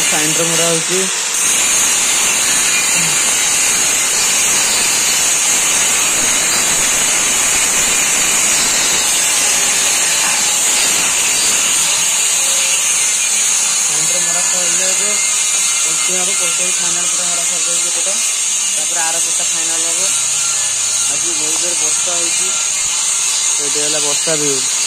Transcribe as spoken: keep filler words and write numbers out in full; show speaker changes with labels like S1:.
S1: Side ମରା ହଉଛି। Side ମରା ସରିଲେ ଏବେ ପୋଲଟି ହବ। ପୋଲଟି ଫାଇନାଲ ପୁରା ମରା ସରିଯାଇଛି ପଟ। ତାପରେ ଆର ପଟ ଫାଇନାଲ ହବ। ଆଜି ବହୁତ ଜୋର ବର୍ଷା ହଉଛି। ଏଇଠି ହେଲା ବର୍ଷା ଭିଉ।